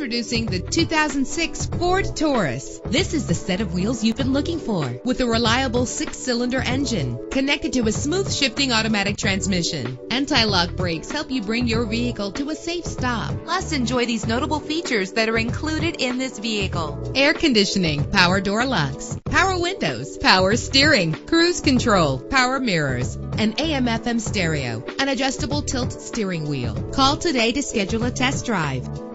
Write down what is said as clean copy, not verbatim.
Introducing the 2006 Ford Taurus. This is the set of wheels you've been looking for, with a reliable 6-cylinder engine connected to a smooth shifting automatic transmission. Anti-lock brakes help you bring your vehicle to a safe stop. Plus, enjoy these notable features that are included in this vehicle: air conditioning, power door locks, power windows, power steering, cruise control, power mirrors, an AM/FM stereo, an adjustable tilt steering wheel. Call today to schedule a test drive.